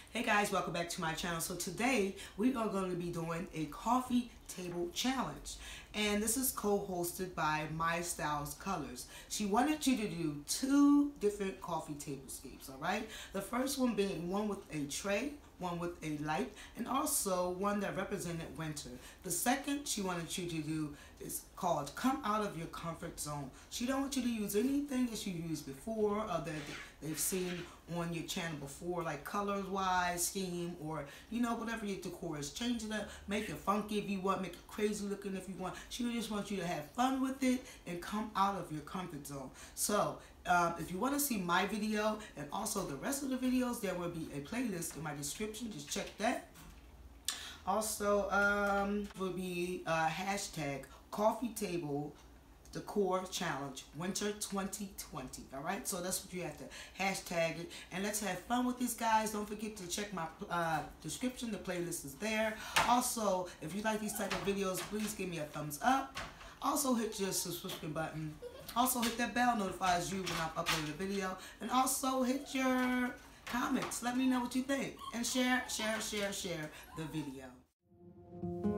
Hey guys, welcome back to my channel. So today we are going to be doing a coffee table challenge, and this is co-hosted by My Styles Colors. She wanted you to do two different coffee table scapes, all right? The first one being one with a tray, one with a light, and also one that represented winter. The second she wanted you to do is called Come Out of Your Comfort Zone. She don't want you to use anything that you used before or that they've seen on your channel before, like colors wise, scheme, or whatever your decor is. Change it up, make it funky if you want, make it crazy looking if you want. She just wants you to have fun with it and come out of your comfort zone. So if you want to see my video and also the rest of the videos, there will be a playlist in my description. Just check that. Also, will be hashtag coffee table decor challenge winter 2020. All right, so that's what you have to hashtag it, and let's have fun with these guys. Don't forget to check my description. The playlist is there. Also, if you like these type of videos, please give me a thumbs up. Also, hit your subscription button. Also, hit that bell, notifies you when I upload a video, and also hit your comments. Let me know what you think, and share the video.